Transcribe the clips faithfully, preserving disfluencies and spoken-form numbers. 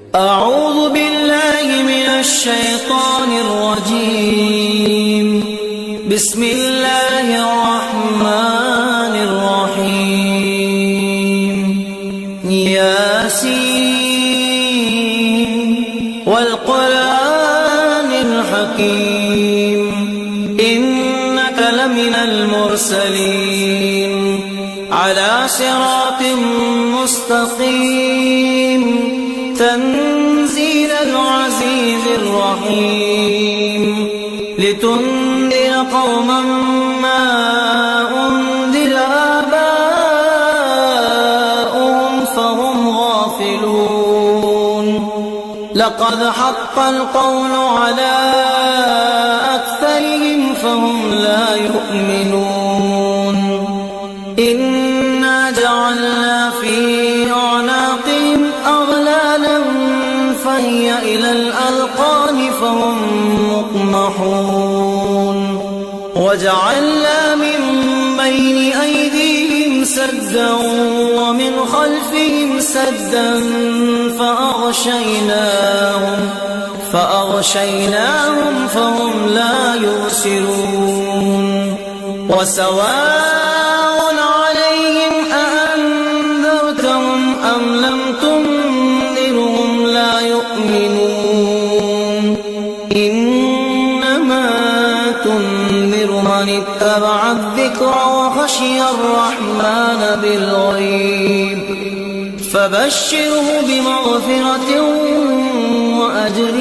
أعوذ بالله من الشيطان الرجيم. بسم الله الرحمن الرحيم. ياسين والقرآن الحكيم إنك لمن المرسلين على صراط مستقيم تنزيل العزيز الرحيم لتنذر قوما ما أنذر آباؤهم فهم غافلون. لقد حق القول على أكثرهم فهم لا يؤمنون. إنا جعلنا في أعناقهم أغلالا فهي إلى الأذقان فهم مقمحون. وجعلنا من بين أيديهم سدا ومن خلفهم سدا فأغشيناهم فأغشيناهم فهم لا يبصرون. وسواء عليهم أأنذرتهم أم لم تنذرهم لا يؤمنون. إنما تنذر من اتبع الذكر وخشي الرحمن بالغيب فبشره بمغفرة وأجر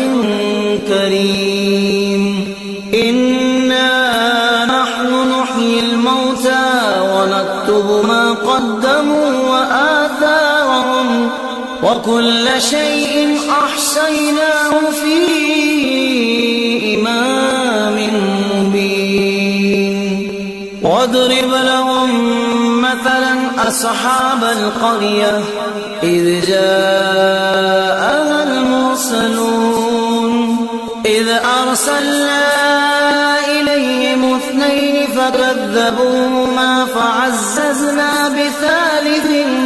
كريم. إنا نحن نحيي الموتى ونكتب ما قدموا وآثارهم وكل شيء أحصيناه في إمام مبين. واضرب لهم مثلا أصحاب القرية إذ جاءها المرسلون إذ أرسلنا إليهم اثنين فكذبوهما فعززنا بثالث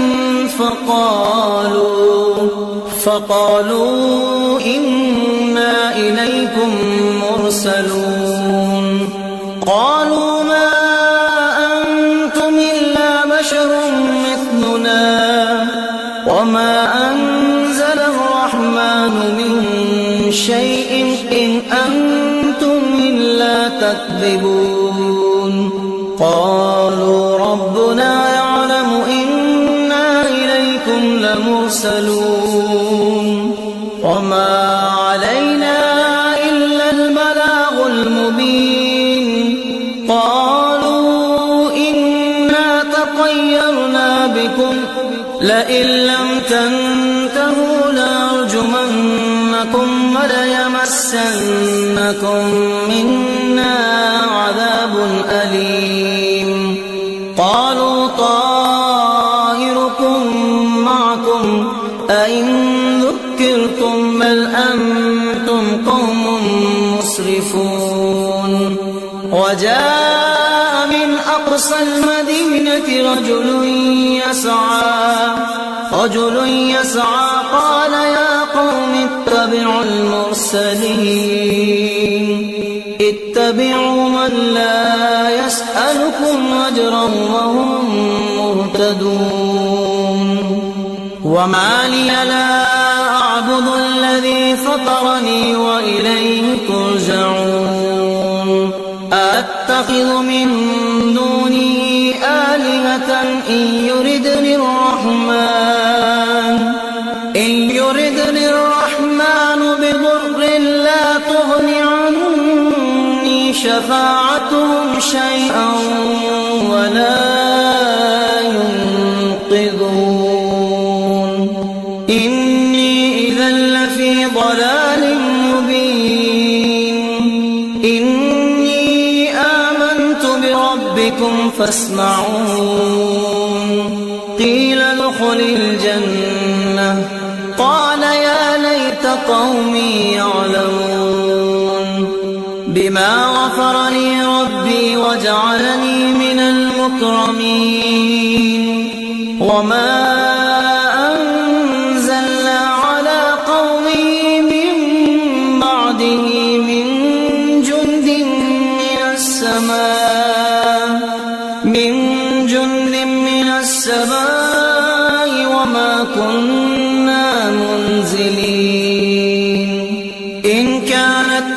فقالوا فقالوا إنا إليكم مرسلون. قالوا ما أنتم إلا بشر مثلنا وما أنزل الرحمن من شيء إن أنتم إلا تكذبون. قالوا ربنا يعلم إنا إليكم لمرسلون وما علينا إلا البلاغ المبين. قالوا إنا تطيرنا بكم لئن لم تنتهوا لنرجمنكم وليمسنكم منا عذاب أليم. قالوا طائركم معكم أئن ذكرتم بل أنتم قوم مسرفون. وجاء من أقصى المدينة رجل يسعى رجل يسعى قال يا قوم اتبعوا المرسلين اتبعوا من لا يسألكم أجرا وهم مهتدون. وما لي لا أعبد الذي فطرني وإليه ترجعون. أتخذ من دونه آلهة إن يردني الرحمن إن يردني الرحمن بضر لا تغن عني شفاعتهم شيئا ولا ينقذون. إني إذا لفي ضلال مبين. إني آمنت بربكم فاسمعون. قيل ادخل الجنة قال يا ليت قومي يعلمون. بما غفر لي ربي وجعلني من المكرمين. وما أنزلنا على قوم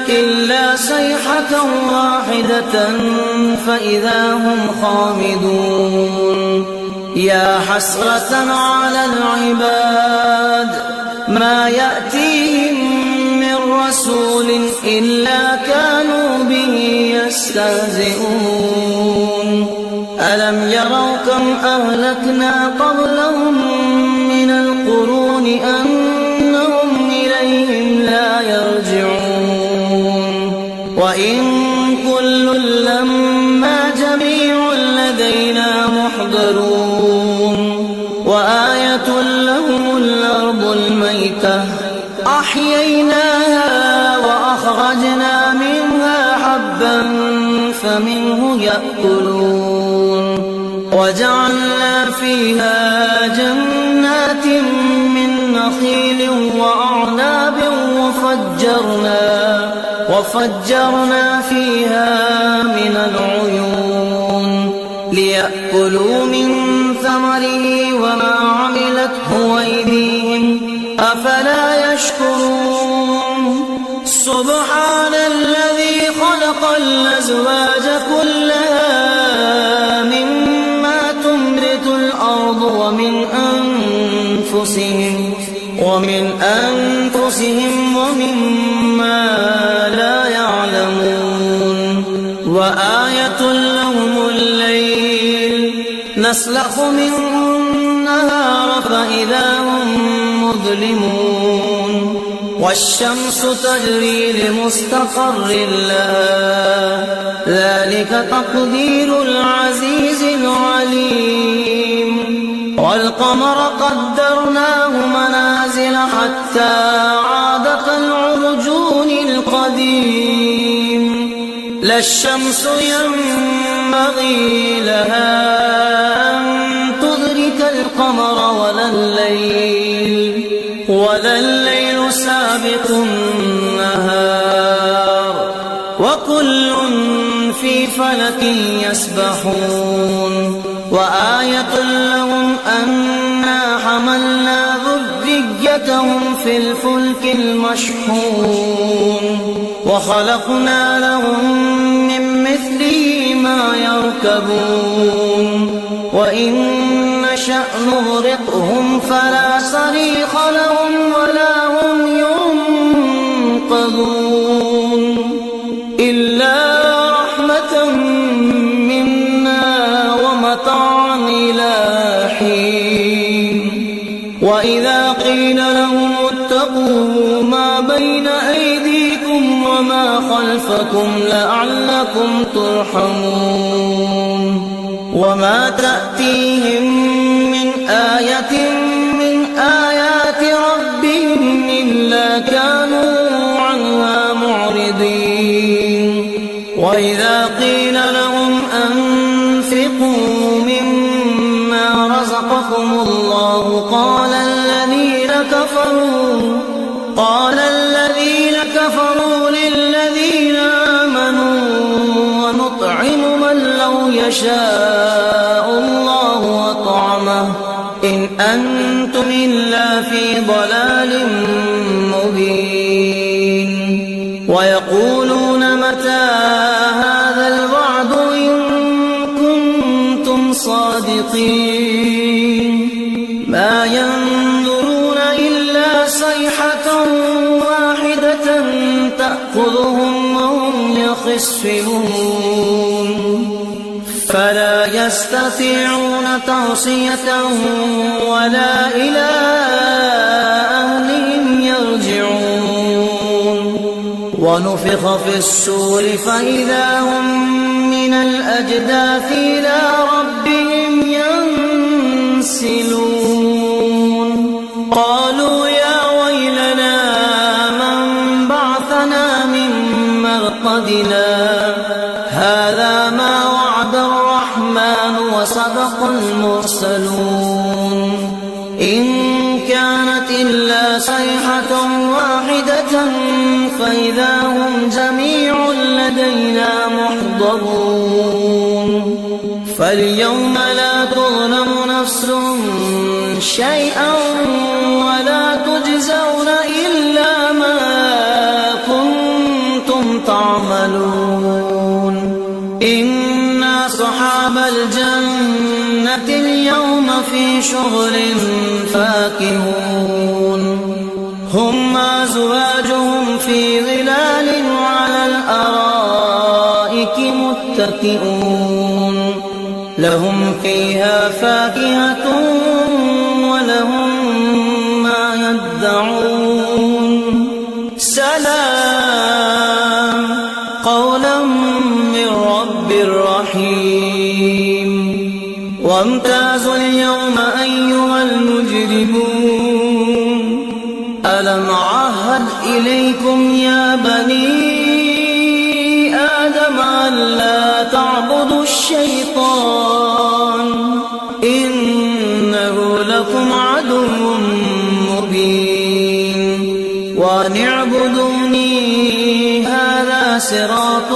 إلا صيحة واحدة فإذا هم خامدون يا حسرة على العباد ما يأتيهم من رسول إلا كانوا به يستهزئون ألم يروا كم أهلكنا قبلهم من القرون أنهم إليهم لا يرجعون وإن كل لما جميع لدينا محضرون وآية لهم الأرض الميتة أحييناها وأخرجنا منها حبا فمنه يأكلون وجعلنا فيها جنات من نخيل وأعناب وفجرنا وفجرنا فيها من العيون ليأكلوا من ثمره وما عملته أيديهم أفلا يشكرون سبحان الذي خلق الأزواج كلها مما تنبت الأرض ومن أنفسهم ومن أنفسهم ومما لا يعلمون وآية لهم الليل نسلخ منه النهار فإذا هم مظلمون والشمس تجري لمستقر لها ذلك تقدير العزيز العليم والقمر قدرناه منازل حتى عاد كالعرجون القديم لا الشمس ينبغي لها أن تدرك القمر ولا الليل ولا الليل سابق النهار وكل في فلك يسبحون وآية لهم أنا حملنا ذريتهم في الفلك المشحون وخلقنا لهم من مثله ما يركبون وإن نشأ نغرقهم فلا صريخ لهم ولا هم ينقذون إلا رحمة منا ومتاعا إلى حين وإذا قيل لهم اتقوا ما بين أيديكم وما خلفكم لعلكم ترحمون وما تأتيهم من آية من آيات ربهم إلا كانوا عنها معرضين وإذا قيل لهم أنفقوا مما رزقكم الله قال الذين كفروا قال الذين كفروا للذين آمنوا ونطعم من لو يشاء الله وطعمه إن أنتم إلا في ضلال مبين ويقولون متى هذا الوعد إن كنتم صادقين ما ينظرون إلا صيحة واحدة تأخذهم وهم يخصفون فلا يستطيعون توصية ولا إلى أهلهم يرجعون ونفخ في الصور فإذا هم من الأجداث إلى ربهم ينسلون قالوا يا ويلنا من بعثنا من مرقدنا هذا ما وعد الرحمن وصدق المرسلون إن كانت إلا صيحة واحدة فإذا هم جميع لدينا محضرون فاليوم لا تظلم نفس شيئا ولا تجزون إلا ما كنتم أصحاب الجنة اليوم في شغل فاكهون هم وأزواجهم في ظلال على الأرائك متكئون لهم فيها فاكهة ولهم ما يدعون سلام قولا من رب رحيم وامتازوا اليوم أيها المجرمون ألم أعهد إليكم يا بني آدم ألا تعبدوا الشيطان إنه لكم عدو مبين وأن اعبدوني هذا صراط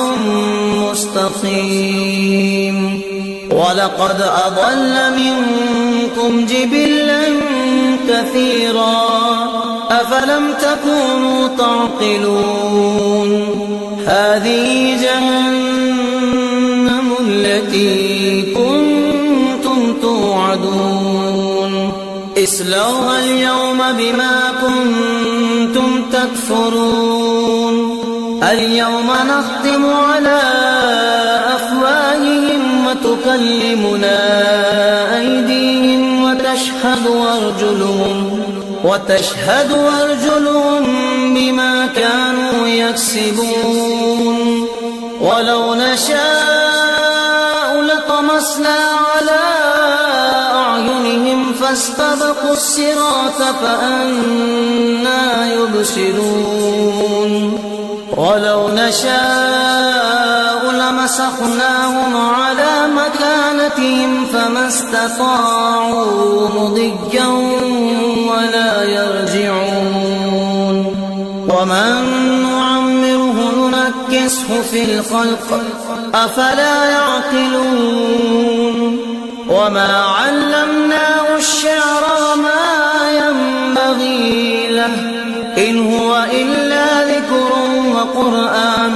مستقيم ولقد أضل منكم جبلا كثيرا أفلم تكونوا تعقلون هذه جهنم التي كنتم توعدون اصلوها اليوم بما كنتم تكفرون اليوم نختم على أفواههم وتكلمنا أيديهم وتشهد أرجلهم وتشهد أرجلهم بما كانوا يكسبون ولو نشاء لطمسنا على أعينهم فاستبقوا الصراط فأنى يبصرون ولو نشاء لمسخناهم على مكانتهم فما استطاعوا مضيا ولا يرجعون ومن نعمره ننكسه في الخلق أفلا يعقلون وما علمناه الشعر وما ينبغي له إن هو إلا ذكر وقرآن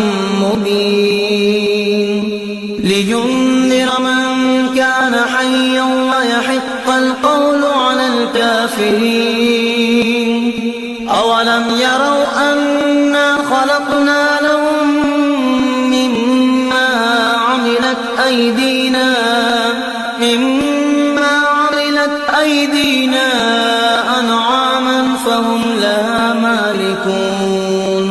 مبين لينذر من كان حيا ويحق القول على الكافرين أولم يروا أنا خلقنا لهم مما عملت أيدينا مما عملت أيدينا أنعاما فهم لها مالكون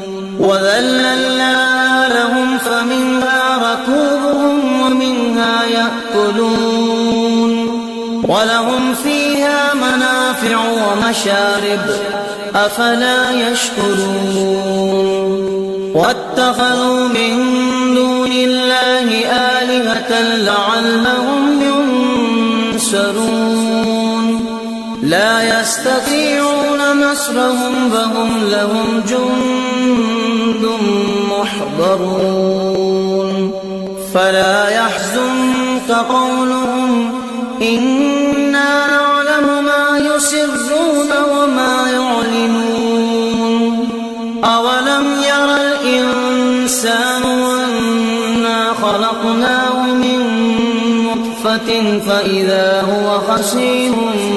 وذللنا لهم فمنها ركوبهم ومنها يأكلون ولهم فيها منافع ومشارب أفلا يشكرون واتخذوا من دون الله آلهة لعلهم ينصرون لا يستطيعون نصرهم فهم لهم جند محضرون فلا يحزنك قولهم إنا نعلم ما يسرون وما يعلنون أولم ير الإنسان أنا خلقناه من نطفة فإذا هو خصيم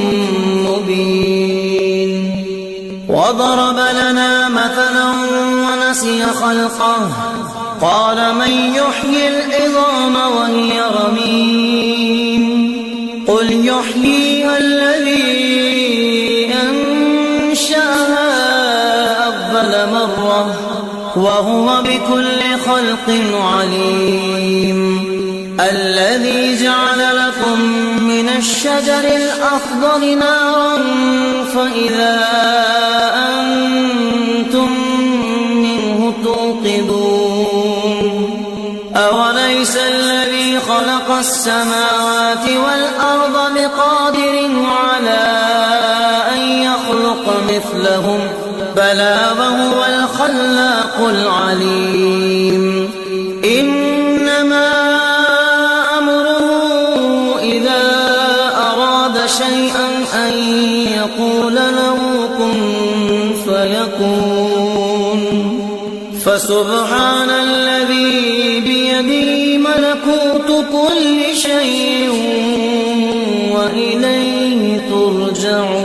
مبين وضرب لنا مثلا ونسي خلقه قال من يحيي العظام وهي رميم قل يحييها الذي أنشأها أول مرة وهو بكل خلق عليم الذي جعل لكم من الشجر الأخضر نارا فإذا أنتم منه توقدون أوليس الذي خلق السماوات والأرض بقادر على أن يخلق مثلهم بلى وهو الخلاق العليم إنما أمره إذا أراد شيئا أن يقول له كن فيكون فسبحان الذي بيده ملكوت كل شيء وإليه ترجعون.